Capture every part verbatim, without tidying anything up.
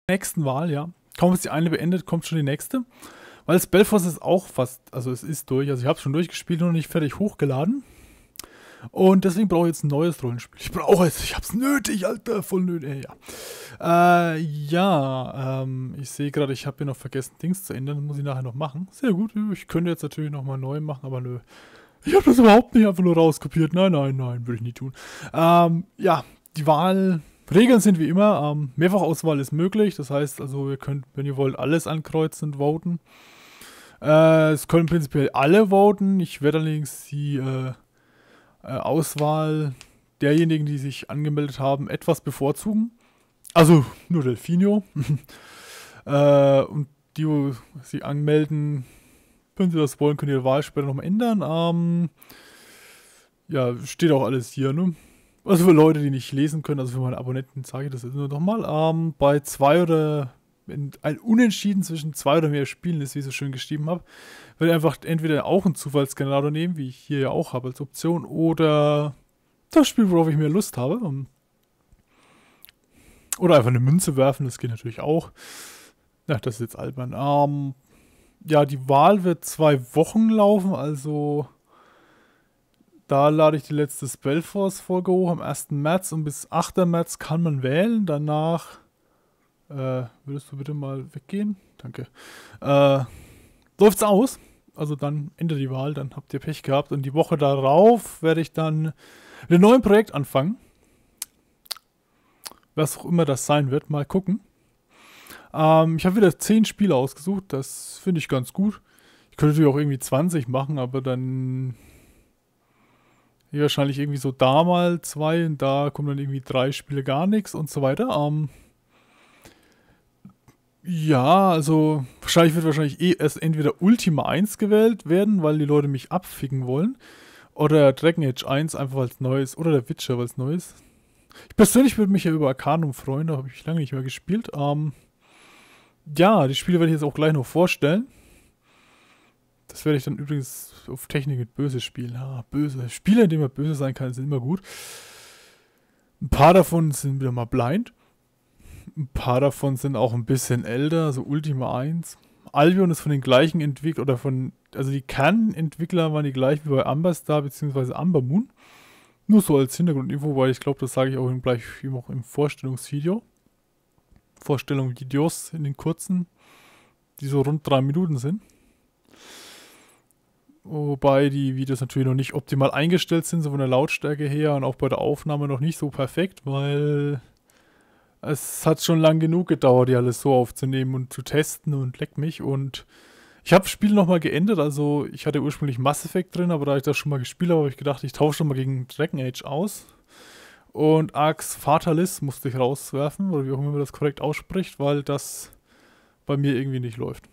nächsten Wahl, ja. Kaum ist die eine beendet, kommt schon die nächste. Weil Spellforce ist auch fast, also es ist durch. Also ich habe es schon durchgespielt und noch nicht fertig hochgeladen. Und deswegen brauche ich jetzt ein neues Rollenspiel. Ich brauche es, ich habe es nötig, Alter, voll nötig. Ja, äh, ja ähm, ich sehe gerade, ich habe hier noch vergessen, Dings zu ändern. Das muss ich nachher noch machen. Sehr gut, ich könnte jetzt natürlich nochmal neu machen, aber nö. Ich habe das überhaupt nicht einfach nur rauskopiert. Nein, nein, nein, würde ich nie tun. Ähm, ja, die Wahlregeln sind wie immer. Ähm, Mehrfachauswahl ist möglich. Das heißt also, ihr könnt, wenn ihr wollt, alles ankreuzen und voten. Äh, es können prinzipiell alle voten. Ich werde allerdings die äh, äh, Auswahl derjenigen, die sich angemeldet haben, etwas bevorzugen. Also nur Delfinio. äh, und die, die sich anmelden, wenn sie das wollen, können ihre Wahl später nochmal ändern. Ähm, ja, steht auch alles hier, ne? Also für Leute, die nicht lesen können, also für meine Abonnenten sage ich das jetzt nur nochmal. Ähm, bei zwei oder, wenn ein Unentschieden zwischen zwei oder mehr Spielen ist, wie ich so schön geschrieben habe, werde ich einfach entweder auch einen Zufallsgenerator nehmen, wie ich hier ja auch habe als Option, oder das Spiel, worauf ich mehr Lust habe. Oder einfach eine Münze werfen, das geht natürlich auch. Ja, das ist jetzt albern. Ähm, ja, die Wahl wird zwei Wochen laufen, also da lade ich die letzte Spellforce-Folge hoch am ersten März und bis achten März kann man wählen. Danach, äh, würdest du bitte mal weggehen? Danke. Äh, läuft's aus. Also dann endet die Wahl, dann habt ihr Pech gehabt. Und die Woche darauf werde ich dann mit einem neuen Projekt anfangen. Was auch immer das sein wird, mal gucken. Ähm, ich habe wieder zehn Spiele ausgesucht, das finde ich ganz gut. Ich könnte natürlich auch irgendwie zwanzig machen, aber dann hier wahrscheinlich irgendwie so da mal zwei und da kommen dann irgendwie drei Spiele gar nichts und so weiter. Ähm, ja, also wahrscheinlich wird wahrscheinlich eh erst entweder Ultima eins gewählt werden, weil die Leute mich abficken wollen. Oder Dragon Age eins einfach weil es neu ist. Oder der Witcher, weil es neu ist. Ich persönlich würde mich ja über Arcanum freuen, da habe ich lange nicht mehr gespielt. Ähm, ja, die Spiele werde ich jetzt auch gleich noch vorstellen. Das werde ich dann übrigens auf Technik mit Böse spielen. Ja, böse. Spiele, in denen man böse sein kann, sind immer gut. Ein paar davon sind wieder mal blind. Ein paar davon sind auch ein bisschen älter, so Ultima eins. Albion ist von den gleichen Entwicklern, oder von, also die Kernentwickler waren die gleichen wie bei Amberstar bzw. Amber Moon. Nur so als Hintergrundinfo, weil ich glaube, das sage ich auch gleich auch im Vorstellungsvideo. Vorstellungsvideos in den kurzen, die so rund drei Minuten sind. Wobei die Videos natürlich noch nicht optimal eingestellt sind, so von der Lautstärke her und auch bei der Aufnahme noch nicht so perfekt, weil es hat schon lang genug gedauert, die alles so aufzunehmen und zu testen und leck mich. Und ich habe das Spiel nochmal geändert, also ich hatte ursprünglich Mass Effect drin, aber da ich das schon mal gespielt habe, habe ich gedacht, ich tausche schon mal gegen Dragon Age aus. Und Arx Fatalis musste ich rauswerfen, oder wie auch immer man das korrekt ausspricht, weil das bei mir irgendwie nicht läuft.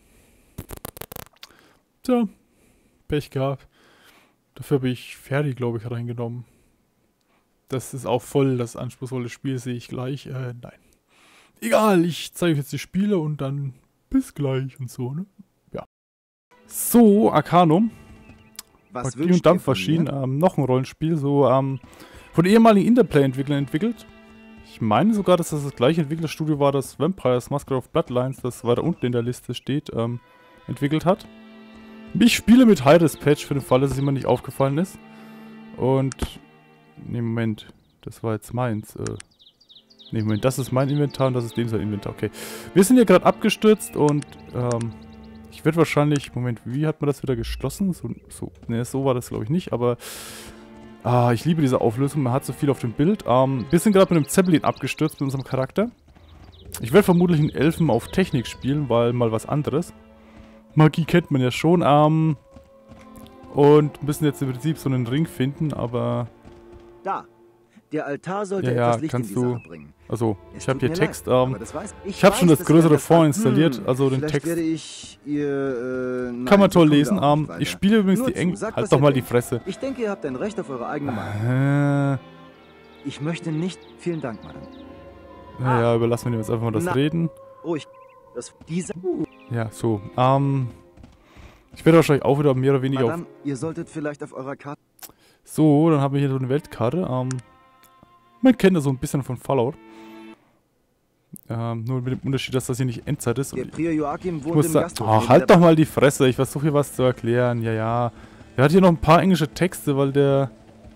Tja, Pech gehabt. Dafür habe ich Ferdi, glaube ich, reingenommen. Das ist auch voll das anspruchsvolle Spiel, sehe ich gleich. Äh, nein. Egal, ich zeige euch jetzt die Spiele und dann bis gleich und so, ne? Ja. So, Arcanum. Was Magie und Dampfmaschinen, ähm, noch ein Rollenspiel, so, ähm, von ehemaligen Interplay-Entwicklern entwickelt. Ich meine sogar, dass das das gleiche Entwicklerstudio war, das Vampires Masquerade of Bloodlines, das weiter unten in der Liste steht, ähm, entwickelt hat. Ich spiele mit High-Dispatch für den Fall, dass es jemand nicht aufgefallen ist. Und, ne, Moment, das war jetzt meins, äh, ne, Moment, das ist mein Inventar und das ist dem sein Inventar, okay. Wir sind hier gerade abgestürzt und, ähm, ich werde wahrscheinlich, Moment, wie hat man das wieder geschlossen? So, so, ne, so war das glaube ich nicht, aber ah, ich liebe diese Auflösung, man hat so viel auf dem Bild. Ähm, wir sind gerade mit einem Zeppelin abgestürzt mit unserem Charakter. Ich werde vermutlich einen Elfen auf Technik spielen, weil mal was anderes. Magie kennt man ja schon, ähm, und müssen jetzt im Prinzip so einen Ring finden, aber... Da. Der Altar sollte ja, ja, etwas Licht kannst in die du, Sache bringen. also, Es ich habe tut hier mir Text, leid, ähm, aber das weiß- ich habe schon das weiß, größere dass ihr Fond das- installiert, Hm, also den vielleicht Text werde ich ihr, äh, nein, kann man so toll kommen wir lesen. auch nicht Ähm, weiter. ich spiele übrigens Nur die zu, Eng... sagt, Halt was doch ihr mal die denkt. Fresse. Ich denke, ihr habt ein Recht auf eure eigene Meinung. Äh, Ich möchte nicht... Vielen Dank, Madame. naja, überlassen wir dem jetzt einfach mal das Na. Reden. Ruhig. Das... Diese... Ja, so, ähm... ich werde wahrscheinlich auch wieder mehr oder weniger Madame, auf... ihr solltet vielleicht auf eurer Karte... So, dann haben wir hier so eine Weltkarte. Ähm, man kennt das so ein bisschen von Fallout. Ähm, nur mit dem Unterschied, dass das hier nicht Endzeit ist. Der Und Prior Joachim ich wohnt muss im sagen, Gasthof. oh, neben halt der doch mal die Fresse. Ich versuche hier was zu erklären. Ja, ja. Er hat hier noch ein paar englische Texte, weil der...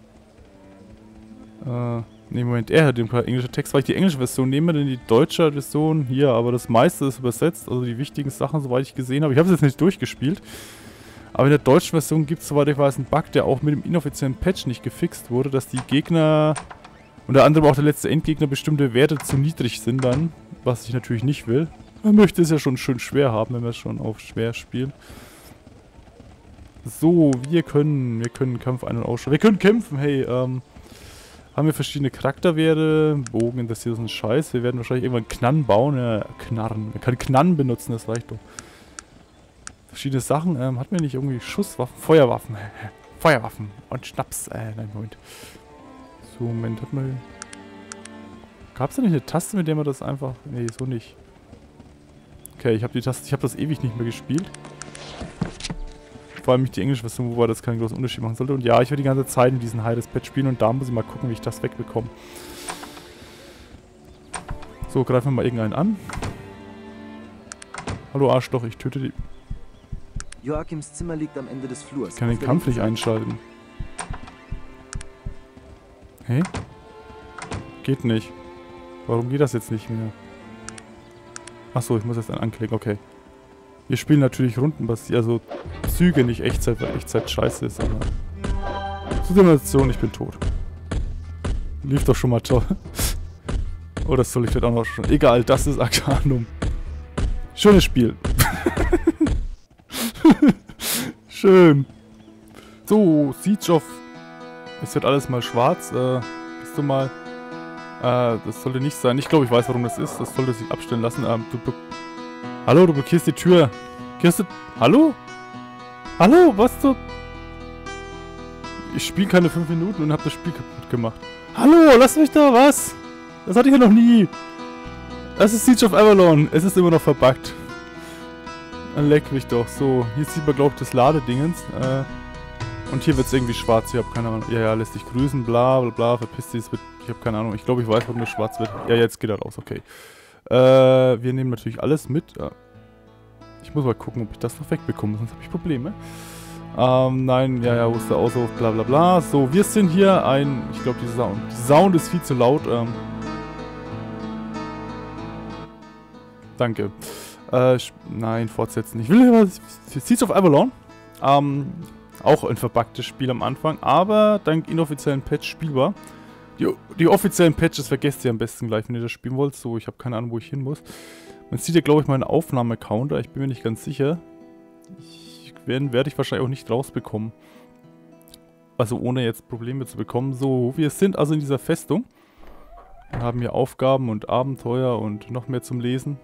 Äh, ne, Moment. Er hat ein paar englische Texte, weil ich die englische Version nehme, denn die deutsche Version hier. Aber das meiste ist übersetzt. Also die wichtigen Sachen, soweit ich gesehen habe. Ich habe es jetzt nicht durchgespielt. Aber in der deutschen Version gibt es, soweit ich weiß, einen Bug, der auch mit dem inoffiziellen Patch nicht gefixt wurde, dass die Gegner, unter anderem auch der letzte Endgegner, bestimmte Werte zu niedrig sind dann, was ich natürlich nicht will. Man möchte es ja schon schön schwer haben, wenn wir es schon auf schwer spielen. So, wir können, wir können Kampf ein- und ausschalten. Wir können kämpfen, hey, ähm, haben wir verschiedene Charakterwerte, Bogen interessiert uns ein Scheiß, wir werden wahrscheinlich irgendwann Knarren bauen, ja, Knarren, man kann Knarren benutzen, das reicht doch. Verschiedene Sachen. Ähm, hatten wir nicht irgendwie Schusswaffen? Feuerwaffen. Feuerwaffen. Und Schnaps. Äh, nein, Moment. So, Moment, hat man... Gab es da nicht eine Taste, mit der man das einfach... Nee, so nicht. Okay, ich habe die Taste... Ich habe das ewig nicht mehr gespielt. Vor allem nicht die englische Version, wobei das keinen großen Unterschied machen sollte. Und ja, ich werde die ganze Zeit in diesen High-Res-Pad spielen und da muss ich mal gucken, wie ich das wegbekomme. So, greifen wir mal irgendeinen an. Hallo Arschloch, ich töte die... Joachims Zimmer liegt am Ende des Flurs. Ich kann den Kampf nicht einschalten. Hä? Geht nicht. Warum geht das jetzt nicht mehr? Achso, ich muss jetzt einen anklicken, okay. Wir spielen natürlich rundenbasiert, also Züge, nicht Echtzeit, weil Echtzeit scheiße ist, aber... Simulation, ich bin tot. Lief doch schon mal toll. Oh, das soll ich vielleicht auch noch schon... Egal, das ist Arcanum. Schönes Spiel. Schön. So, Siege of... Es wird alles mal schwarz. Äh, bist du mal... Äh, das sollte nicht sein. Ich glaube, ich weiß, warum das ist. Das sollte sich abstellen lassen. Ähm, du Hallo, du blockierst die Tür. Gehst du... Hallo? Hallo, was du... Ich spiele keine fünf Minuten und habe das Spiel kaputt gemacht. Hallo, lass mich da, was? Das hatte ich ja noch nie. Das ist Siege of Avalon. Es ist immer noch verbuggt. Dann leck mich doch. So, hier sieht man, glaube ich, das Ladedingens. Äh, und hier wird es irgendwie schwarz. Ich habe keine Ahnung. Ja, ja, lässt dich grüßen, bla, bla, bla. Verpiss dich. Ich habe keine Ahnung. Ich glaube, ich weiß, warum das schwarz wird. Ja, jetzt geht er raus. Okay. Äh, wir nehmen natürlich alles mit. Äh, ich muss mal gucken, ob ich das noch wegbekomme. Sonst habe ich Probleme. Ähm, nein, ja, ja, wo ist der Ausruf, bla, bla, bla. So, wir sind hier ein... Ich glaube, die Sound. Die Sound ist viel zu laut. Ähm, danke. Äh, nein, fortsetzen. Ich will immer Siege of Avalon. Ähm, auch ein verbuggtes Spiel am Anfang, aber dank inoffiziellen Patch spielbar. Die, die offiziellen Patches vergesst ihr am besten gleich, wenn ihr das spielen wollt. So, ich habe keine Ahnung, wo ich hin muss. Man sieht ja, glaube ich, meinen Aufnahmecounter. Ich bin mir nicht ganz sicher. Ich, werden werde ich wahrscheinlich auch nicht rausbekommen. Also ohne jetzt Probleme zu bekommen. So, wir sind also in dieser Festung. Wir haben hier Aufgaben und Abenteuer und noch mehr zum Lesen.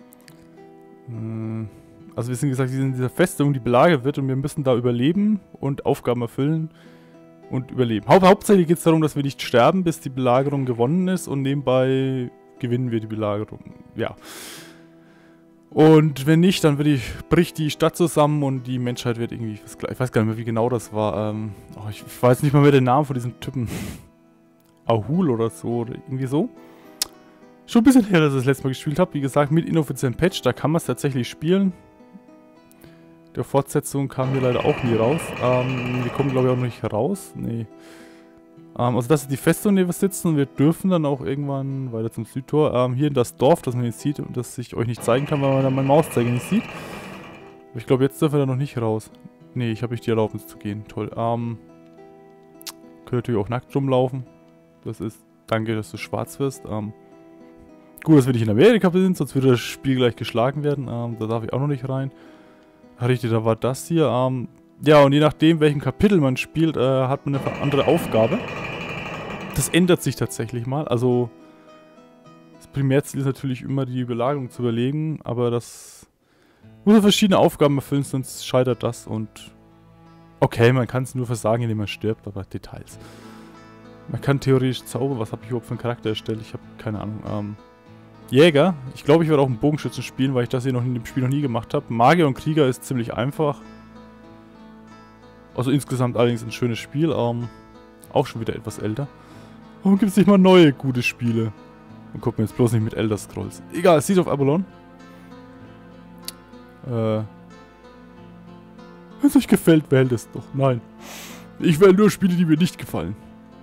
Also wir sind gesagt, wir sind in dieser Festung, die belagert wird und wir müssen da überleben und Aufgaben erfüllen und überleben. Hau hauptsächlich geht es darum, dass wir nicht sterben, bis die Belagerung gewonnen ist und nebenbei gewinnen wir die Belagerung. Ja. Und wenn nicht, dann wird die, bricht die Stadt zusammen und die Menschheit wird irgendwie... Ich weiß gar nicht mehr, wie genau das war. Ähm, oh, ich, ich weiß nicht mal mehr den Namen von diesem Typen. Ahul oder so, oder irgendwie so. Schon ein bisschen her, dass ich das letzte Mal gespielt habe. Wie gesagt, mit inoffiziellen Patch, da kann man es tatsächlich spielen. Der Fortsetzung kam hier leider auch nie raus. Ähm, wir kommen, glaube ich, auch noch nicht raus. Nee. Ähm, also das ist die Festung, in der wir sitzen. Und wir dürfen dann auch irgendwann weiter zum Südtor. Ähm, hier in das Dorf, das man jetzt sieht und das ich euch nicht zeigen kann, weil man dann meinen Mauszeiger nicht sieht. Aber ich glaube, jetzt dürfen wir da noch nicht raus. Nee, ich habe nicht die Erlaubnis zu gehen. Toll. Ähm, könnt natürlich auch nackt rumlaufen. Das ist... Danke, dass du schwarz wirst. Ähm, Gut, dass wir nicht in Amerika sind, sonst würde das Spiel gleich geschlagen werden. Ähm, da darf ich auch noch nicht rein. Richtig, da war das hier. Ähm, ja, und je nachdem, welchen Kapitel man spielt, äh, hat man eine andere Aufgabe. Das ändert sich tatsächlich mal. Also, das Primärziel ist natürlich immer, die Belagerung zu überlegen. Aber das muss verschiedene Aufgaben erfüllen, sonst scheitert das. Und okay, man kann es nur versagen, indem man stirbt, aber Details. Man kann theoretisch zaubern. Was habe ich überhaupt für einen Charakter erstellt? Ich habe keine Ahnung. Ähm... Jäger. Ich glaube, ich werde auch einen Bogenschützen spielen, weil ich das hier noch in dem Spiel noch nie gemacht habe. Magier und Krieger ist ziemlich einfach. Also insgesamt allerdings ein schönes Spiel. Ähm, auch schon wieder etwas älter. Warum gibt es nicht mal neue gute Spiele? Und gucken wir jetzt bloß nicht mit Elder Scrolls. Egal, Seed of Avalon. Äh. Wenn es euch gefällt, wählt es doch. Nein. Ich wähle nur Spiele, die mir nicht gefallen.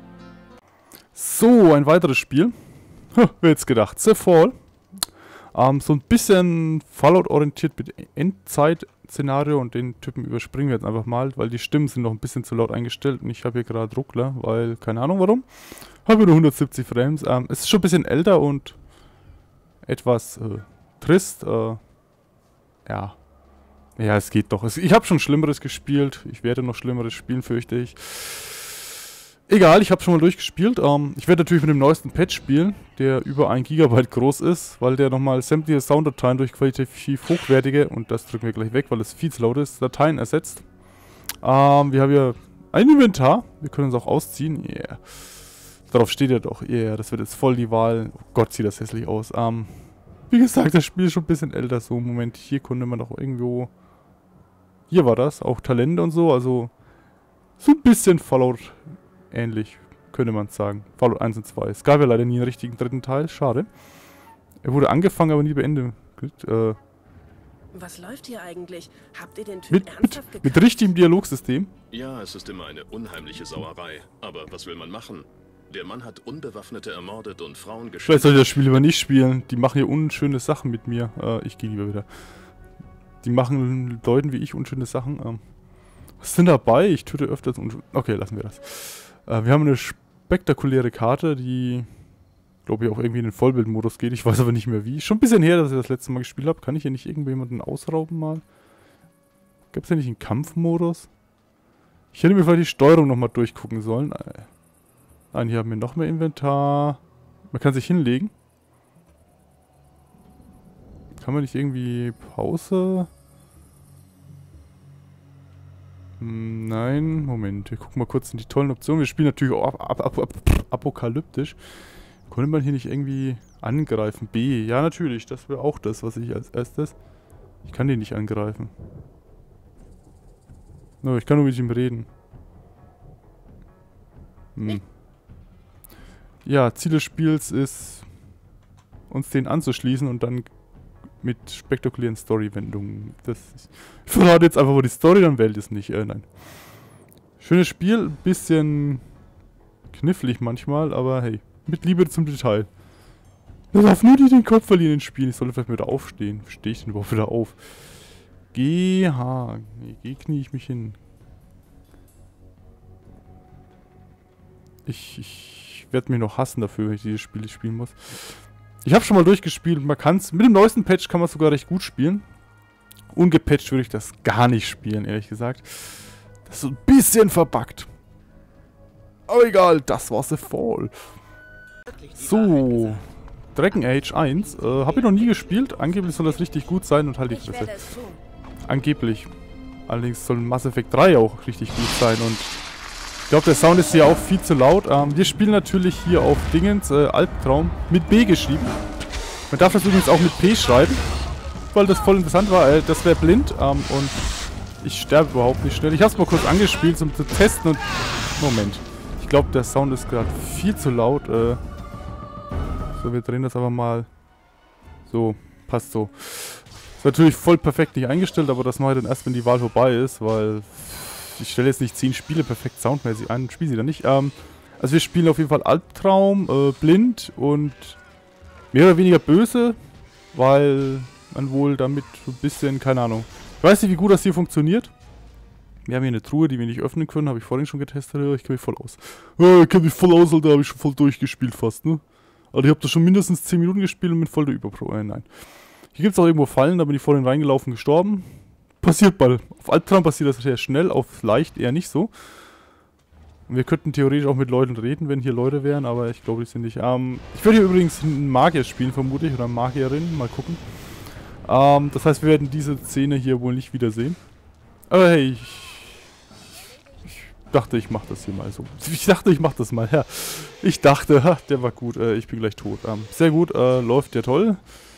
So, ein weiteres Spiel. Wer jetzt gedacht? The Fall. Ähm, so ein bisschen Fallout-orientiert mit Endzeit-Szenario und den Typen überspringen wir jetzt einfach mal, weil die Stimmen sind noch ein bisschen zu laut eingestellt und ich habe hier gerade Ruckler, weil, keine Ahnung warum. Habe nur hundertsiebzig Frames. Ähm, es ist schon ein bisschen älter und etwas äh, trist. Äh, ja. Ja, es geht doch. Es, ich habe schon Schlimmeres gespielt. Ich werde noch Schlimmeres spielen, fürchte ich. Egal, ich habe schon mal durchgespielt. Ähm, ich werde natürlich mit dem neuesten Patch spielen, der über ein Gigabyte groß ist, weil der nochmal sämtliche Sounddateien durch qualitativ hochwertige, und das drücken wir gleich weg, weil es viel zu laut ist, Dateien ersetzt. Ähm, wir haben hier ein Inventar. Wir können uns auch ausziehen. Yeah. Darauf steht ja doch. Yeah, das wird jetzt voll die Wahl. Oh Gott, sieht das hässlich aus. Ähm, wie gesagt, das Spiel ist schon ein bisschen älter. So, Moment, hier konnte man doch irgendwo... Hier war das, auch Talente und so, also so ein bisschen Fallout ähnlich, könnte man sagen. Fallout eins und zwei. Es gab ja leider nie einen richtigen dritten Teil, schade. Er wurde angefangen, aber nie beendet. Äh, Was läuft hier eigentlich? Habt ihr den Typ mit, ernsthaft mit, mit richtigem Dialogsystem. Ja, es ist immer eine unheimliche Sauerei. Aber was will man machen? Der Mann hat Unbewaffnete ermordet und Frauen geschlagen. Vielleicht soll ich das Spiel lieber nicht spielen. Die machen hier unschöne Sachen mit mir. Äh, ich gehe lieber wieder. Die machen Leuten wie ich unschöne Sachen. Ähm, was sind dabei? Ich töte öfters unschöne... Okay, lassen wir das. Äh, wir haben eine spektakuläre Karte, die, glaube ich, auch irgendwie in den Vollbildmodus geht. Ich weiß aber nicht mehr wie. Schon ein bisschen her, dass ich das letzte Mal gespielt habe. Kann ich hier nicht irgendjemanden ausrauben mal? Gab es hier nicht einen Kampfmodus? Ich hätte mir vielleicht die Steuerung nochmal durchgucken sollen. Nein, hier haben wir noch mehr Inventar. Man kann sich hinlegen. Kann man nicht irgendwie Pause? Hm, nein, Moment. Wir gucken mal kurz in die tollen Optionen. Wir spielen natürlich auch ap ap ap apokalyptisch. Konnte man hier nicht irgendwie angreifen? B. Ja, natürlich. Das wäre auch das, was ich als erstes... Ich kann den nicht angreifen. No, ich kann nur mit ihm reden. Hm. Ja, Ziel des Spiels ist, uns den anzuschließen und dann mit spektakulären Story-Wendungen. Das ist, ich verrate jetzt einfach mal die Story, dann wählt es nicht. Äh, nein. Schönes Spiel, ein bisschen knifflig manchmal, aber hey, mit Liebe zum Detail. Da darf nur die den Kopf verlieren in Spielen. Ich sollte vielleicht wieder aufstehen. Stehe ich denn überhaupt wieder auf? G, H. Nee, G knie ich mich hin. Ich, ich werde mich noch hassen dafür, wenn ich dieses Spiel spielen muss. Ich habe schon mal durchgespielt. Man kann es mit dem neuesten Patch kann man es sogar recht gut spielen. Ungepatcht würde ich das gar nicht spielen, ehrlich gesagt. Das ist so ein bisschen verbuggt. Aber egal, das war The Fall. So. Dragon Age eins. Äh, habe ich noch nie gespielt. Angeblich soll das richtig gut sein und halt die Fresse. Angeblich. Allerdings soll Mass Effect drei auch richtig gut sein und ich glaube, der Sound ist hier auch viel zu laut. Ähm, wir spielen natürlich hier auf Dingens, äh, Albtraum, mit B geschrieben. Man darf das übrigens auch mit P schreiben, weil das voll interessant war. Äh, das wäre blind ähm, und ich sterbe überhaupt nicht schnell. Ich habe es mal kurz angespielt, um zu testen und... Moment. Ich glaube, der Sound ist gerade viel zu laut. Äh, so, wir drehen das aber mal. So, passt so. Ist natürlich voll perfekt nicht eingestellt, aber das mache ich dann erst, wenn die Wahl vorbei ist, weil... Ich stelle jetzt nicht zehn Spiele perfekt soundmäßig ein und spiele sie dann nicht. Ähm, also wir spielen auf jeden Fall Albtraum, äh, blind und mehr oder weniger böse, weil man wohl damit so ein bisschen, keine Ahnung. Ich weiß nicht, wie gut das hier funktioniert. Wir haben hier eine Truhe, die wir nicht öffnen können, habe ich vorhin schon getestet. Ich kenne mich voll aus. Ja, ich kenne mich voll aus, Alter, habe ich schon voll durchgespielt fast, ne? Also ich habe das schon mindestens zehn Minuten gespielt und bin voll der Überpro. Äh, nein. Hier gibt es auch irgendwo Fallen, da bin ich vorhin reingelaufen, gestorben. Passiert bald. Auf Albtraum passiert das sehr schnell, auf leicht eher nicht so. Und wir könnten theoretisch auch mit Leuten reden, wenn hier Leute wären, aber ich glaube, die sind nicht. Ähm, ich werde hier übrigens einen Magier spielen, vermutlich, oder eine Magierin, mal gucken. Ähm, das heißt, wir werden diese Szene hier wohl nicht wiedersehen. Aber hey, ich, ich dachte, ich mache das hier mal so. Ich dachte, ich mache das mal, ja. Ich dachte, ha, der war gut, äh, ich bin gleich tot. Ähm, sehr gut, äh, läuft ja toll.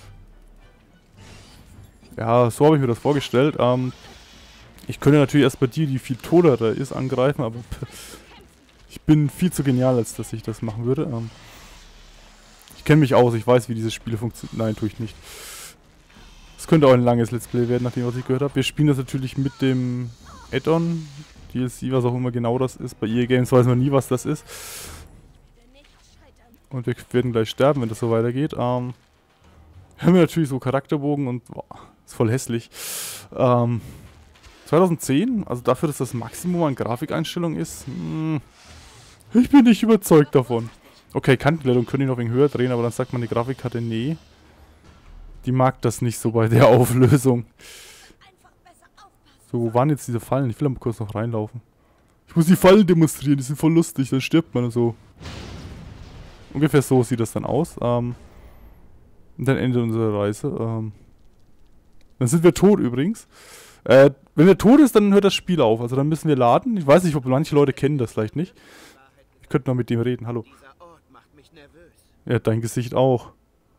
Ja, so habe ich mir das vorgestellt. Ähm, ich könnte natürlich erst bei dir, die viel toter ist, angreifen, aber ich bin viel zu genial, als dass ich das machen würde. Ähm, Ich kenne mich aus, ich weiß, wie diese Spiele funktionieren. Nein, tue ich nicht. Es könnte auch ein langes Let's Play werden, nachdem was ich gehört habe. Wir spielen das natürlich mit dem Add-on, D L C, was auch immer genau das ist. Bei E A Games weiß man nie, was das ist. Und wir werden gleich sterben, wenn das so weitergeht. Ähm, haben wir natürlich so Charakterbogen und boah, ist voll hässlich. Ähm, zweitausendzehn, also dafür, dass das Maximum an Grafikeinstellungen ist, mh, ich bin nicht überzeugt davon. Okay, Kantenglättung können die noch ein wenig höher drehen, aber dann sagt man die Grafikkarte, nee. Die mag das nicht so bei der Auflösung. So, wo waren jetzt diese Fallen? Ich will mal kurz noch reinlaufen. Ich muss die Fallen demonstrieren, die sind voll lustig, dann stirbt man so. Ungefähr so sieht das dann aus. Ähm, und dann endet unsere Reise. Ähm, dann sind wir tot übrigens. Äh, wenn er tot ist, dann hört das Spiel auf. Also dann müssen wir laden. Ich weiß nicht, ob manche Leute kennen das vielleicht nicht. Ich könnte noch mit dem reden. Hallo. Ja, dein Gesicht auch.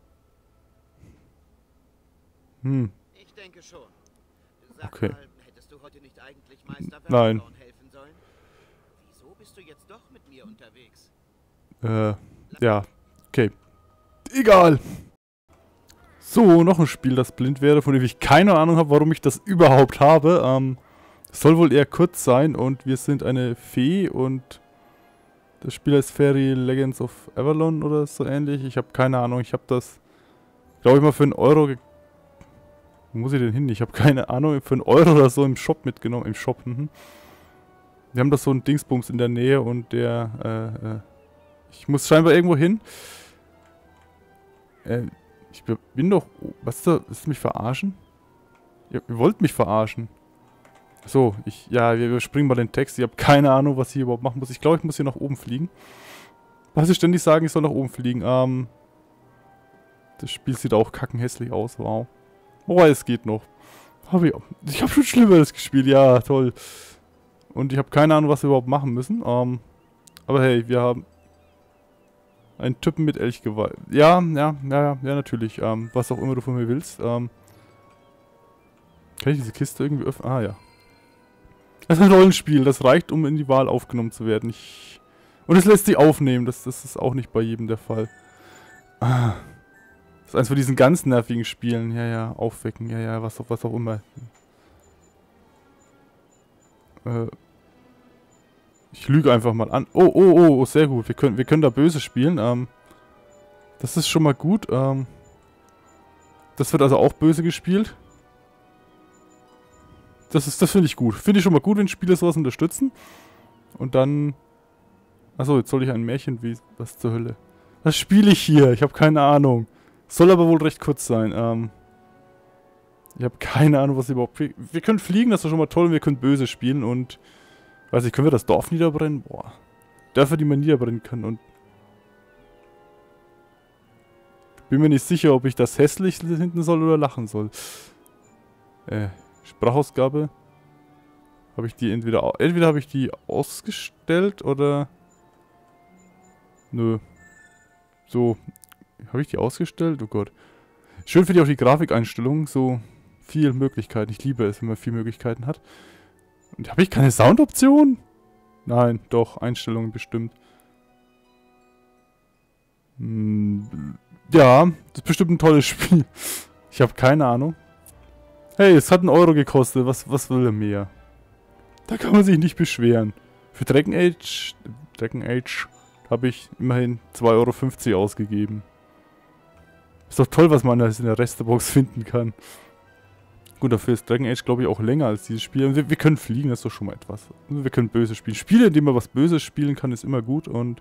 Hm. Ich denke schon. Sag Okay. mal, hättest du heute nicht eigentlich Meister Nein. Vertrauen helfen sollen? Wieso bist du jetzt doch mit mir unterwegs? Äh, ja. Okay. Egal. So, noch ein Spiel, das blind wäre, von dem ich keine Ahnung habe, warum ich das überhaupt habe. Ähm, es soll wohl eher kurz sein und wir sind eine Fee und das Spiel heißt Fairy Legends of Avalon oder so ähnlich. Ich habe keine Ahnung, ich habe das, glaube ich mal, für einen Euro ge Wo muss ich denn hin? Ich habe keine Ahnung, für einen Euro oder so im Shop mitgenommen. Im Shop, mhm. Wir haben das so ein Dingsbums in der Nähe und der, äh, äh, ich muss scheinbar irgendwo hin. Äh, ich bin doch, was ist da, willst du mich verarschen? Ihr, ihr wollt mich verarschen. So, ich, ja, wir überspringen mal den Text. Ich habe keine Ahnung, was ich hier überhaupt machen muss. Ich glaube, ich muss hier nach oben fliegen. Was sie ständig sagen, ich soll nach oben fliegen. Ähm, das Spiel sieht auch kackenhässlich aus, wow. Wobei, es geht noch. Hab ich ich habe schon Schlimmeres gespielt, ja, toll. Und ich habe keine Ahnung, was wir überhaupt machen müssen. Ähm, aber hey, wir haben einen Typen mit Elchgeweih. Ja, ja, ja, ja, natürlich. Ähm, was auch immer du von mir willst. Ähm, kann ich diese Kiste irgendwie öffnen? Ah, ja. Das ist ein Rollenspiel, das reicht, um in die Wahl aufgenommen zu werden. Ich Und es lässt sich aufnehmen, das, das ist auch nicht bei jedem der Fall. Ah. Das ist eins von diesen ganz nervigen Spielen. Ja, ja, aufwecken, ja, ja, was, was auch immer. Äh, ich lüge einfach mal an. Oh, oh, oh, oh, sehr gut. Wir können, wir können da böse spielen. Ähm, das ist schon mal gut. Ähm, das wird also auch böse gespielt. Das ist, das finde ich gut. Finde ich schon mal gut, wenn Spiele sowas unterstützen. Und dann... Achso, jetzt soll ich ein Märchen... Wie, was zur Hölle? Was spiele ich hier? Ich habe keine Ahnung. Soll aber wohl recht kurz sein. Ähm, ich habe keine Ahnung, was überhaupt... Wir, wir können fliegen, das ist schon mal toll. Und wir können böse spielen und... Weiß ich, können wir das Dorf niederbrennen? Boah. Dörfer, die man niederbrennen kann und... Bin mir nicht sicher, ob ich das hässlich hinten soll oder lachen soll. Äh... Sprachausgabe. Habe ich die entweder... Entweder habe ich die ausgestellt oder... Nö. So. Habe ich die ausgestellt? Oh Gott. Schön finde ich auch die Grafikeinstellungen. So viele Möglichkeiten. Ich liebe es, wenn man viele Möglichkeiten hat. Und habe ich keine Soundoption? Nein, doch. Einstellungen bestimmt. Hm, ja, das ist bestimmt ein tolles Spiel. Ich habe keine Ahnung. Hey, es hat einen Euro gekostet. Was, was will er mehr? Da kann man sich nicht beschweren. Für Dragon Age, Dragon Age habe ich immerhin zwei Euro fünfzig ausgegeben. Ist doch toll, was man da in der Restebox finden kann. Gut, dafür ist Dragon Age, glaube ich, auch länger als dieses Spiel. Und wir, wir können fliegen, das ist doch schon mal etwas. Wir können böse spielen. Spiele, in denen man was Böses spielen kann, ist immer gut und...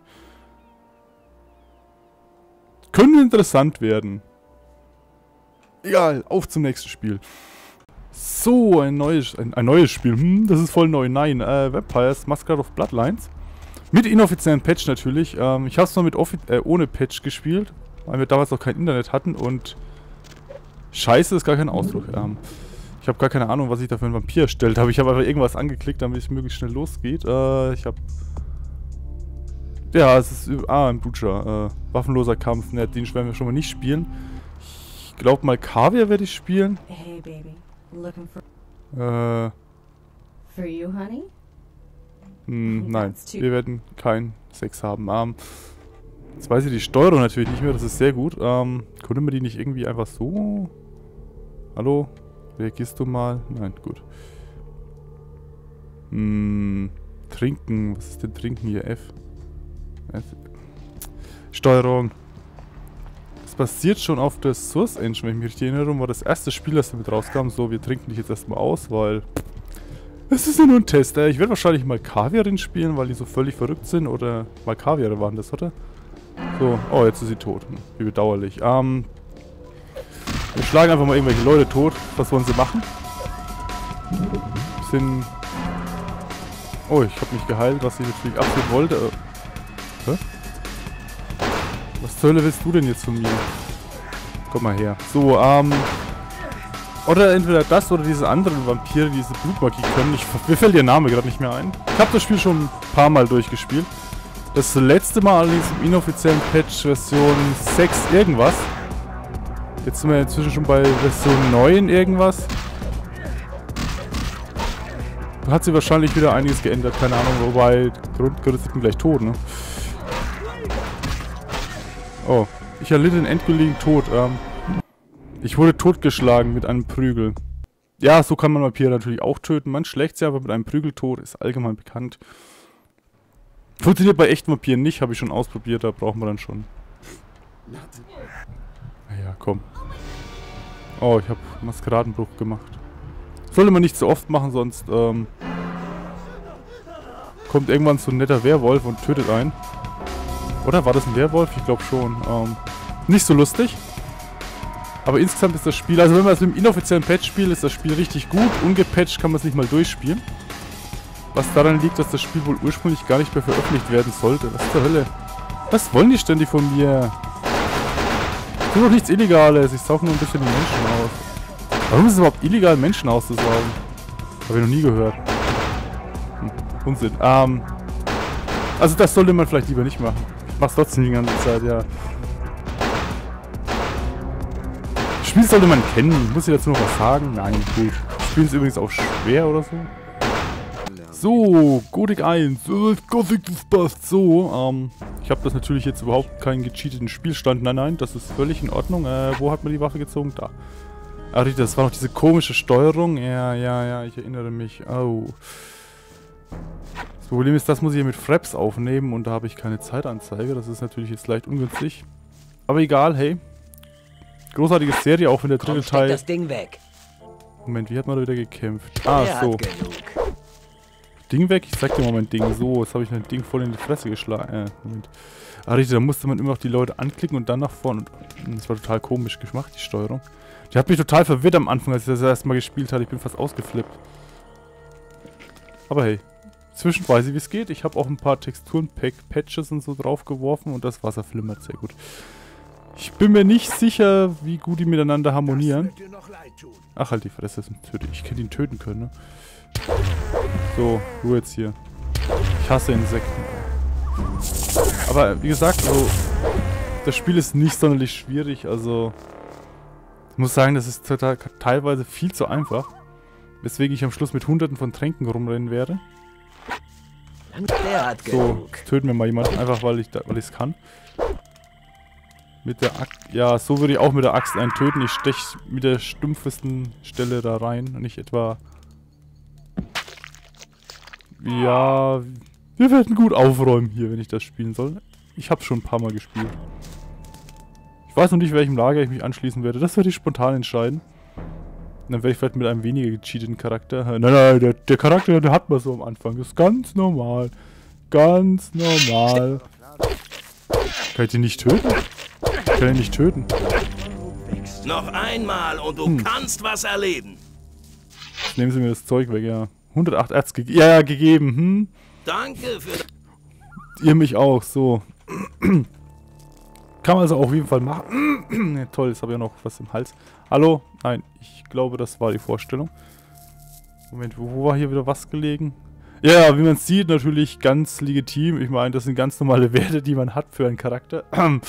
können interessant werden. Egal, auf zum nächsten Spiel. So, ein neues, ein, ein neues Spiel. Hm, das ist voll neu. Nein, äh, Vampires Masquerade of Bloodlines. Mit inoffiziellen Patch natürlich. Ähm, ich habe es noch mit äh, ohne Patch gespielt, weil wir damals noch kein Internet hatten und... Scheiße ist gar kein Ausdruck. Ähm, ich habe gar keine Ahnung, was ich da für einen Vampir erstellt habe. Ich habe einfach irgendwas angeklickt, damit es möglichst schnell losgeht. Äh, ich habe... Ja, es ist... Ah, ein Butcher. Äh, waffenloser Kampf. Ne, den werden wir schon mal nicht spielen. Ich glaube mal Kaviar werde ich spielen. Hey, baby. Looking for... Äh... For you, honey? Hm, nein, wir werden kein Sex haben. Ähm, Jetzt weiß ich die Steuerung natürlich nicht mehr, das ist sehr gut. Ähm, konnte man die nicht irgendwie einfach so... Hallo? Reagierst du mal? Nein, gut. Hm, trinken. Was ist denn trinken hier? F. F. Steuerung. Das basiert schon auf der Source Engine, wenn ich mich richtig erinnere. War das erste Spiel, das damit rauskam. So, wir trinken dich jetzt erstmal aus, weil... Es ist ja nur ein Test. Äh. Ich werde wahrscheinlich mal Kaviarin spielen, weil die so völlig verrückt sind. Oder... Mal Kaviare waren das, oder? So. Oh, jetzt ist sie tot. Hm, wie bedauerlich. Ähm... Wir schlagen einfach mal irgendwelche Leute tot. Was wollen sie machen? Sind... Oh, ich habe mich geheilt, was ich natürlich absolut wollte. Hä? Was zur Hölle willst du denn jetzt von mir? Komm mal her. So, ähm... Oder entweder das oder diese anderen Vampire, die diese Blutmagie können. Ich, mir fällt ihr Name gerade nicht mehr ein. Ich habe das Spiel schon ein paar Mal durchgespielt. Das letzte Mal allerdings im inoffiziellen Patch Version sechs irgendwas. Jetzt sind wir inzwischen schon bei Version neun irgendwas. Da hat sie wahrscheinlich wieder einiges geändert, keine Ahnung, wobei Grundgerüst ist gleich tot, ne? Oh, ich erlitt den endgültigen Tod. Ähm, ich wurde totgeschlagen mit einem Prügel. Ja, so kann man Vampire natürlich auch töten. Man schlägt sie aber mit einem Prügeltod, ist allgemein bekannt. Funktioniert bei echten Vampiren nicht, habe ich schon ausprobiert, da brauchen wir dann schon. Naja, komm. Oh, ich habe Maskeradenbruch gemacht. Sollte man nicht so oft machen, sonst ähm, kommt irgendwann so ein netter Werwolf und tötet einen. Oder war das ein Werwolf? Ich glaube schon. Ähm, nicht so lustig. Aber insgesamt ist das Spiel, also wenn man es mit dem inoffiziellen Patch spielt, ist das Spiel richtig gut. Ungepatcht kann man es nicht mal durchspielen. Was daran liegt, dass das Spiel wohl ursprünglich gar nicht mehr veröffentlicht werden sollte. Was zur Hölle? Was wollen die ständig von mir? Ich tue doch nichts Illegales, ich saug nur ein bisschen die Menschen aus. Warum ist es überhaupt illegal, Menschen auszusaugen? Habe ich noch nie gehört. Hm, Unsinn. Ähm, also das sollte man vielleicht lieber nicht machen. Ich mach's trotzdem die ganze Zeit, ja. Das Spiel sollte man kennen. Muss ich dazu noch was sagen? Nein, gut. Das Spiel ist übrigens auch schwer oder so. So, Gothic eins. Gothic, das passt. So, ähm, ich habe das natürlich jetzt überhaupt keinen gecheateten Spielstand. Nein, nein, das ist völlig in Ordnung. Äh, wo hat man die Waffe gezogen? Da. Ach, das war noch diese komische Steuerung. Ja, ja, ja, ich erinnere mich. Oh. Das Problem ist, das muss ich hier mit Fraps aufnehmen und da habe ich keine Zeitanzeige. Das ist natürlich jetzt leicht ungünstig. Aber egal, hey. Großartige Serie, auch wenn der dritte Komm, Teil... das Ding weg. Moment, wie hat man da wieder gekämpft? Ah, Der so. hat genug. Ding weg? Ich zeig dir mal mein Ding. So, jetzt habe ich mein Ding voll in die Fresse geschlagen. Äh, Moment. Ah, richtig, da musste man immer noch die Leute anklicken und dann nach vorne. Das war total komisch gemacht, die Steuerung. Die hat mich total verwirrt am Anfang, als ich das erste Mal gespielt habe. Ich bin fast ausgeflippt. Aber hey, inzwischen weiß ich, wie es geht. Ich habe auch ein paar Texturen-Patches und so drauf geworfen und das Wasser flimmert sehr gut. Ich bin mir nicht sicher, wie gut die miteinander harmonieren. Ach, halt die Fresse, ich hätte ihn töten können, ne? So, Ruhe jetzt hier. Ich hasse Insekten. Aber wie gesagt, so, das Spiel ist nicht sonderlich schwierig, also ich muss sagen, das ist total, teilweise viel zu einfach. Weswegen ich am Schluss mit hunderten von Tränken rumrennen werde. Der hat So, genug. töten wir mal jemanden, einfach weil ich da, weil ich es kann. Mit der Axt. Ja, so würde ich auch mit der Axt einen töten. Ich stech mit der stumpfesten Stelle da rein und nicht etwa. Ja, wir werden gut aufräumen hier, wenn ich das spielen soll. Ich habe schon ein paar Mal gespielt. Ich weiß noch nicht, welchem Lager ich mich anschließen werde. Das werde ich spontan entscheiden. Und dann werde ich vielleicht mit einem weniger gecheateten Charakter. Nein, nein, der, der Charakter, der hat man so am Anfang. Das ist ganz normal. Ganz normal. Kann ich den nicht töten? Ich kann ihn nicht töten. Noch einmal und du Hm. kannst was erleben. Jetzt nehmen sie mir das Zeug weg, ja. hundertacht Erz gegeben. Ja, ja, gegeben. Hm. Danke für... Ihr mich auch, so. Kann man also auf jeden Fall machen. Ja, toll, jetzt habe ich ja noch was im Hals. Hallo? Nein, ich glaube, das war die Vorstellung. Moment, wo, wo war hier wieder was gelegen? Ja, wie man sieht, natürlich ganz legitim. Ich meine, das sind ganz normale Werte, die man hat für einen Charakter.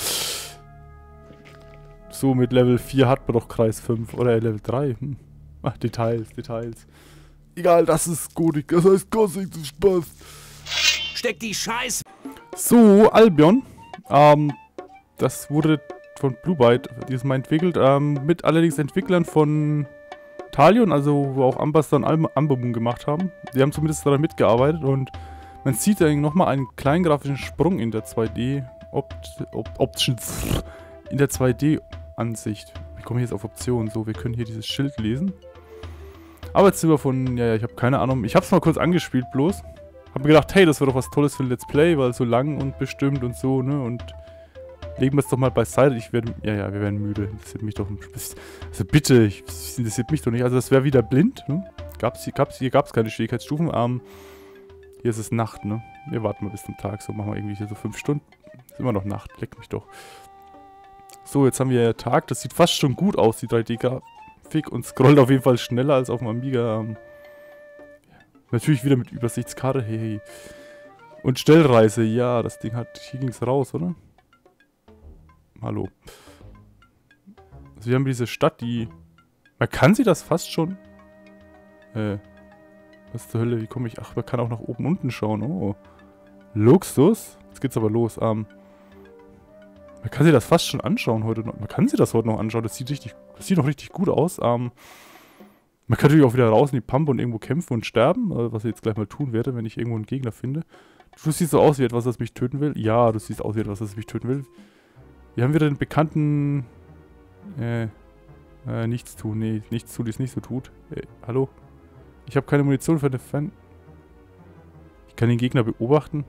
So, mit Level vier hat man doch Kreis fünf. Oder Level drei. Hm. Ach, Details, Details. Egal, das ist Gothic. Das heißt Gothic, das Spaß. Steck die Scheiß... So, Albion. Ähm, das wurde von Blue Byte dieses Mal entwickelt, ähm, mit allerdings Entwicklern von Talion, also wo auch Ambassador und Am Ambermoon gemacht haben. Die haben zumindest daran mitgearbeitet und man sieht eigentlich nochmal einen kleinen grafischen Sprung in der zwei D Opt Opt Options in der zwei D Ansicht. Wir kommen jetzt auf Optionen, so wir können hier dieses Schild lesen. Arbeitszimmer von, ja, ja, ich habe keine Ahnung, ich habe es mal kurz angespielt bloß. Hab mir gedacht, hey, das wäre doch was Tolles für ein Let's Play, weil so lang und bestimmt und so, ne, und legen wir es doch mal beiseite. Ich werde, ja, ja, wir werden müde. Das interessiert mich doch, also bitte, ich, das interessiert mich doch nicht. Also das wäre wieder blind, ne? Gab's, gab's, hier gab es keine Schwierigkeitsstufen. Ähm, hier ist es Nacht, ne? Wir warten mal bis zum Tag, so machen wir irgendwie hier so fünf Stunden. Ist immer noch Nacht, leck mich doch. So, jetzt haben wir Tag. Das sieht fast schon gut aus, die drei D-Grafik, und scrollt auf jeden Fall schneller als auf dem Amiga. Ähm, natürlich wieder mit Übersichtskarte, hey, hey. Und Stellreise, ja, das Ding hat, hier ging es raus, oder? Hallo. Also wir haben diese Stadt, die... Man kann sie das fast schon... Äh... Was zur Hölle, wie komme ich... Ach, man kann auch nach oben unten schauen, oh. Luxus? Jetzt geht's aber los, ähm... Man kann sich das fast schon anschauen heute noch. Man kann sich das heute noch anschauen, das sieht richtig... Das sieht noch richtig gut aus, ähm... Man kann natürlich auch wieder raus in die Pampe und irgendwo kämpfen und sterben, was ich jetzt gleich mal tun werde, wenn ich irgendwo einen Gegner finde. Du siehst so aus wie etwas, das mich töten will. Ja, du siehst aus wie etwas, das mich töten will. Wir haben wieder den bekannten... Äh... Äh, nichts tun. Nee, nichts tun, die es nicht so tut. Äh, hallo? Ich habe keine Munition für eine Fan... Ich kann den Gegner beobachten.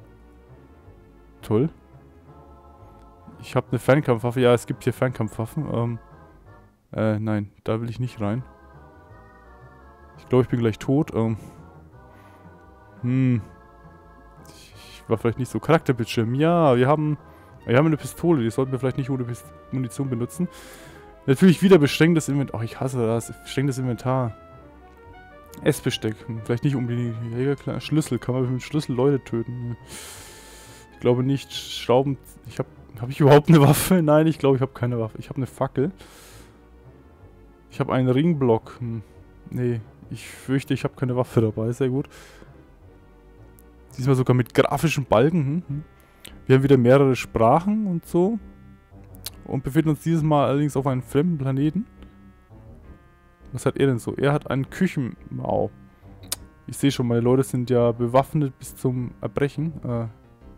Toll. Ich habe eine Fernkampfwaffe. Ja, es gibt hier Fernkampfwaffen. Ähm... Äh, nein, da will ich nicht rein. Ich glaube, ich bin gleich tot. Ähm... Hm... Ich war vielleicht nicht so Charakterbildschirm. Ja, wir haben... Wir haben eine Pistole, die sollten wir vielleicht nicht ohne Pist Munition benutzen. Natürlich wieder beschränktes Inventar. Oh, ich hasse das. Beschränktes Inventar. Essbesteck. Vielleicht nicht unbedingt. Jägerklar. Schlüssel. Kann man mit dem Schlüssel Leute töten? Ich glaube nicht. Schrauben. Ich habe. Habe ich überhaupt eine Waffe? Nein, ich glaube, ich habe keine Waffe. Ich habe eine Fackel. Ich habe einen Ringblock. Hm. Nee. Ich fürchte, ich habe keine Waffe dabei. Sehr gut. Diesmal sogar mit grafischen Balken. Hm. Hm. Wir haben wieder mehrere Sprachen und so. Und befinden uns dieses Mal allerdings auf einem fremden Planeten. Was hat er denn so? Er hat einen Küchen... Wow. Ich sehe schon, meine Leute sind ja bewaffnet bis zum Erbrechen. Äh.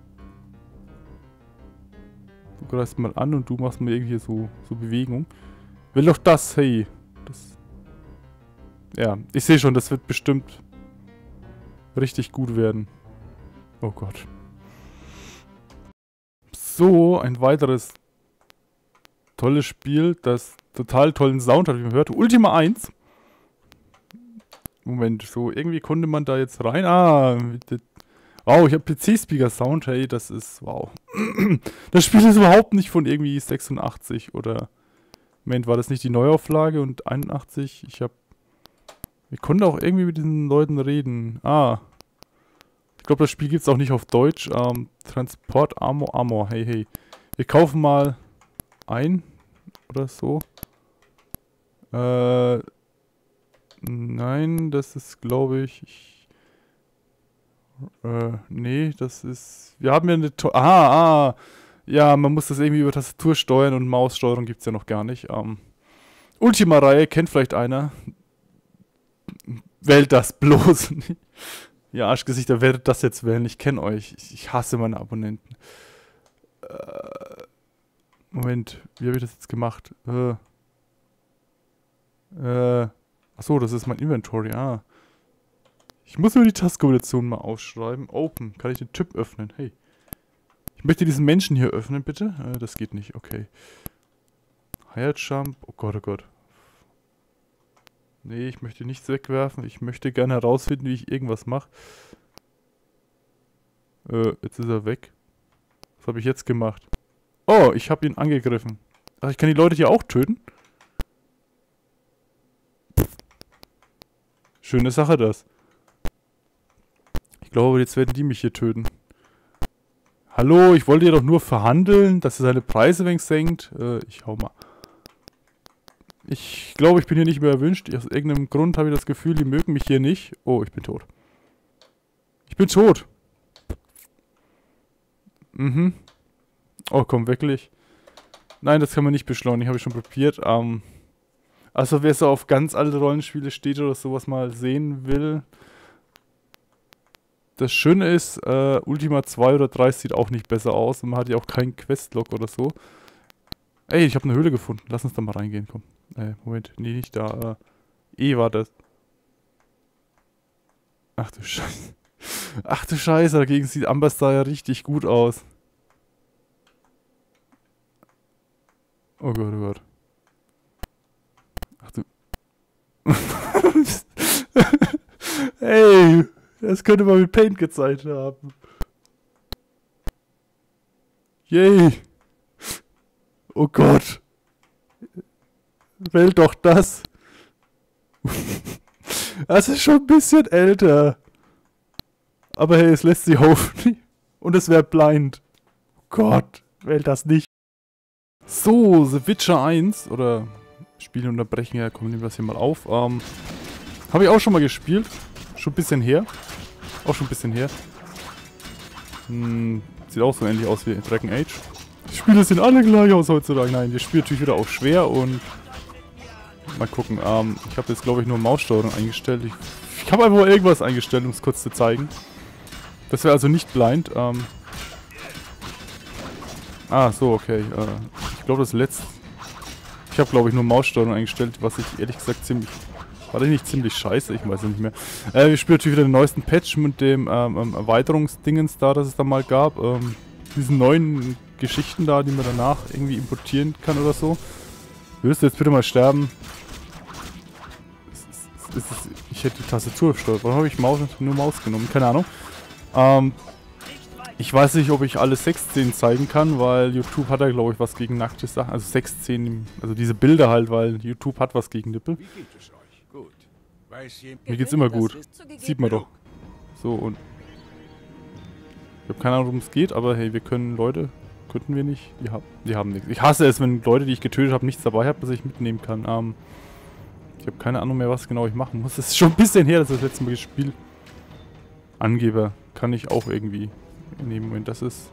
Du greifst mal an und du machst mir irgendwie so, so Bewegung. Will doch das, hey. Das... Ja, ich sehe schon, das wird bestimmt richtig gut werden. Oh Gott. So, ein weiteres tolles Spiel, das total tollen Sound hat, wie man hört. Ultima eins. Moment, so irgendwie konnte man da jetzt rein. Ah, wow, ich habe P C-Speaker-Sound. Hey, das ist, wow. Das Spiel ist überhaupt nicht von irgendwie sechsundachtzig oder... Moment, war das nicht die Neuauflage und einundachtzig? Ich habe... Wir konnten auch irgendwie mit diesen Leuten reden. Ah. Ich glaube, das Spiel gibt es auch nicht auf Deutsch. Ähm, Transport Armor Armor. Hey, hey. Wir kaufen mal ein oder so. Äh, nein, das ist, glaube ich, ich... Äh, nee, das ist... Wir haben ja eine... To ah, ah. Ja, man muss das irgendwie über Tastatur steuern und Maussteuerung gibt es ja noch gar nicht. Ähm, Ultima-Reihe, kennt vielleicht einer. Wählt das bloß nicht. Ja, Arschgesichter, werdet das jetzt wählen. Ich kenne euch. Ich, ich hasse meine Abonnenten. Äh, Moment, wie habe ich das jetzt gemacht? Äh. Äh. Achso, das ist mein Inventory. Ah. Ich muss nur die Taskkombination mal aufschreiben. Open. Kann ich den Typ öffnen? Hey. Ich möchte diesen Menschen hier öffnen, bitte. Äh, das geht nicht. Okay. Higher Jump. Oh Gott, oh Gott. Nee, ich möchte nichts wegwerfen. Ich möchte gerne herausfinden, wie ich irgendwas mache. Äh, jetzt ist er weg. Was habe ich jetzt gemacht? Oh, ich habe ihn angegriffen. Ach, ich kann die Leute hier auch töten? Schöne Sache, das. Ich glaube, jetzt werden die mich hier töten. Hallo, ich wollte ja doch nur verhandeln, dass er seine Preise wenig senkt. Äh, ich hau mal. Ich glaube, ich bin hier nicht mehr erwünscht. Aus irgendeinem Grund habe ich das Gefühl, die mögen mich hier nicht. Oh, ich bin tot. Ich bin tot. Mhm. Oh, komm, wirklich? Nein, das kann man nicht beschleunigen, habe ich schon probiert. Ähm, also wer so auf ganz alte Rollenspiele steht oder sowas mal sehen will. Das Schöne ist, äh, Ultima zwei oder drei sieht auch nicht besser aus und man hat ja auch keinen Questlog oder so. Ey, ich habe eine Höhle gefunden. Lass uns da mal reingehen, komm. Äh, Moment, nee, nicht da. Äh, E war das. Ach du Scheiße. Ach du Scheiße, dagegen sieht Amberstar ja richtig gut aus. Oh Gott, oh Gott. Ach du... Ey, das könnte man mit Paint gezeigt haben. Yay. Oh Gott. Wähl doch das. Das ist schon ein bisschen älter. Aber hey, es lässt sich hoffen. Und es wäre blind. Oh Gott, wähl das nicht. So, The Witcher eins. Oder Spiele unterbrechen, ja, komm, nehmen wir das hier mal auf. Ähm, habe ich auch schon mal gespielt. Schon ein bisschen her. Auch schon ein bisschen her. Hm, sieht auch so ähnlich aus wie Dragon Age. Die Spiele sehen alle gleich aus heutzutage. Nein, wir spielen natürlich wieder auf schwer und... Mal gucken, ähm, ich habe jetzt glaube ich nur Maussteuerung eingestellt. Ich, ich habe einfach irgendwas eingestellt, um es kurz zu zeigen. Das wäre also nicht blind. Ähm ah, so, okay. Äh, ich glaube das letzte... Ich habe glaube ich nur Maussteuerung eingestellt, was ich ehrlich gesagt ziemlich... War das nicht ziemlich scheiße? Ich weiß es nicht mehr. Äh, wir spielen natürlich wieder den neuesten Patch mit dem ähm, ähm, Erweiterungsdingens da, das es da mal gab. Ähm, diesen neuen Geschichten da, die man danach irgendwie importieren kann oder so. Würdest du jetzt bitte mal sterben? Es ist, es ist, ich hätte die Tastatur gesteuert. Warum habe ich Maus, nur Maus genommen? Keine Ahnung. Ähm, ich weiß nicht, ob ich alle Sexszenen zeigen kann, weil YouTube hat ja, glaube ich, was gegen nackte Sachen. Also Sexszenen, also diese Bilder halt, weil YouTube hat was gegen Nippel. Wie geht es euch? Gut. Weiß jemand? Mir geht's immer gut. Sieht man doch. So, und... Ich habe keine Ahnung, worum es geht, aber hey, wir können Leute... Könnten wir nicht? Die, hab, die haben nichts. Ich hasse es, wenn Leute, die ich getötet habe, nichts dabei haben, was ich mitnehmen kann. Ähm, ich habe keine Ahnung mehr, was genau ich machen muss. Es ist schon ein bisschen her, dass ich das letzte Mal gespielt. Angeber kann ich auch irgendwie nehmen. Moment, das ist...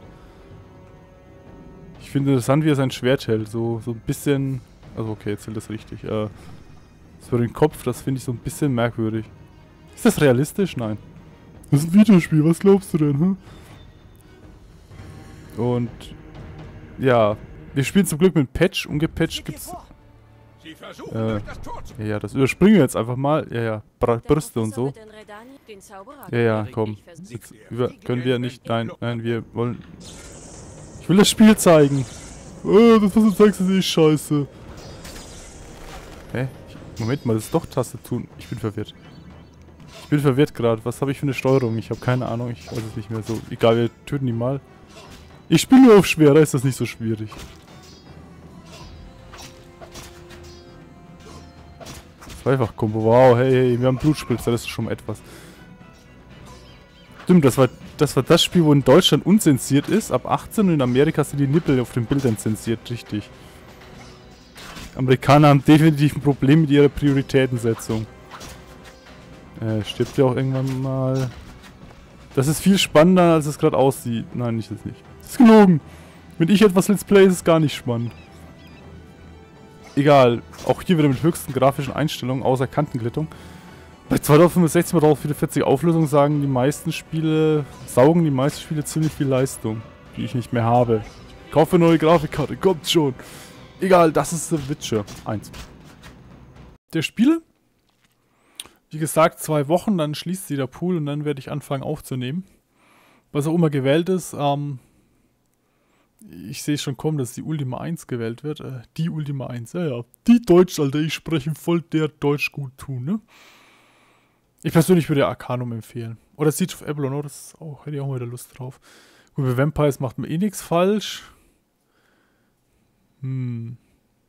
Ich finde interessant, wie er sein Schwert hält. So, so ein bisschen... Also okay, jetzt hält das richtig. Äh, das für den Kopf, das finde ich so ein bisschen merkwürdig. Ist das realistisch? Nein. Das ist ein Videospiel, was glaubst du denn, hm? Und... Ja, wir spielen zum Glück mit Patch. Ungepatcht gibt's... Äh, ja, ja, das überspringen wir jetzt einfach mal. Ja, ja, Br Brüste und so. Ja, ja, komm. Jetzt über können wir nicht... Nein, nein, wir wollen... Ich will das Spiel zeigen. Äh, das, was du zeigst, ist eh scheiße. Hä? Ich, Moment mal, das ist doch Tastatur. Ich bin verwirrt. Ich bin verwirrt gerade. Was habe ich für eine Steuerung? Ich habe keine Ahnung. Ich weiß es nicht mehr so. Egal, wir töten die mal. Ich spiele nur auf schwer, da ist das nicht so schwierig. Zweifach-Kombo, wow, hey, hey, wir haben Blutspritzer, das ist schon mal etwas. Stimmt, das war, das war das Spiel, wo in Deutschland unzensiert ist, ab achtzehn und in Amerika sind die Nippel auf den Bildern zensiert, richtig. Amerikaner haben definitiv ein Problem mit ihrer Prioritätensetzung. Äh, stirbt ja auch irgendwann mal. Das ist viel spannender, als es gerade aussieht. Nein, nicht das nicht. Das ist gelogen. Wenn ich etwas Let's Play, ist es gar nicht spannend. Egal. Auch hier wieder mit höchsten grafischen Einstellungen, außer Kantenglättung. Bei zweitausendfünfundsechzig bei dreihundertvierzig Auflösung sagen die meisten Spiele, saugen die meisten Spiele ziemlich viel Leistung, die ich nicht mehr habe. Ich kaufe eine neue Grafikkarte, kommt schon. Egal, das ist The Witcher eins. Der Spiele? Wie gesagt, zwei Wochen, dann schließt sich der Pool und dann werde ich anfangen aufzunehmen. Was auch immer gewählt ist, ähm... ich sehe schon kommen, dass die Ultima eins gewählt wird. Äh, die Ultima eins, ja, ja. Die Deutsch, Alter, ich spreche voll der Deutsch gut tun, ne? Ich persönlich würde Arcanum empfehlen. Oder Siege of Avalon, oh, das ist auch, hätte ich auch mal wieder Lust drauf. Gut, bei Vampires macht man eh nichts falsch. Hm.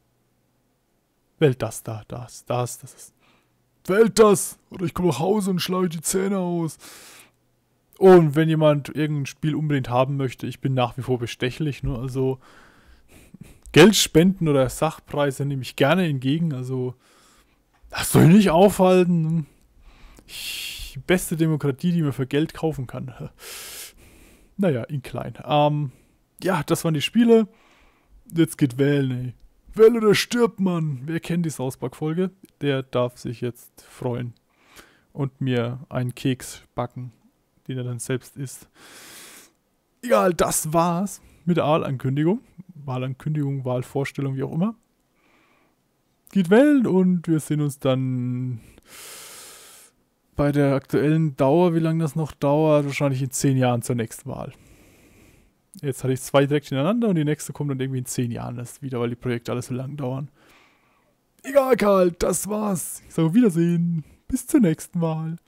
Wählt das da, das, das, das ist... Wählt das! Oder ich komme nach Hause und schlage die Zähne aus. Und wenn jemand irgendein Spiel unbedingt haben möchte, ich bin nach wie vor bestechlich, ne? Also Geldspenden oder Sachpreise nehme ich gerne entgegen, also das soll nicht aufhalten. Ich, die beste Demokratie, die man für Geld kaufen kann. Naja, in klein. Ähm, ja, das waren die Spiele. Jetzt geht wählen, ey. Wähl oder stirb, Mann. Wer kennt die South Park-Folge? Der darf sich jetzt freuen. Und mir einen Keks backen, den er dann selbst isst. Egal, das war's mit der Wahlankündigung. Wahlankündigung, Wahlvorstellung, wie auch immer. Geht wählen und wir sehen uns dann bei der aktuellen Dauer, wie lange das noch dauert, wahrscheinlich in zehn Jahren zur nächsten Wahl. Jetzt hatte ich zwei direkt ineinander und die nächste kommt dann irgendwie in zehn Jahren erst wieder, weil die Projekte alles so lang dauern. Egal, Karl, das war's. Ich sage Wiedersehen. Bis zur nächsten Wahl.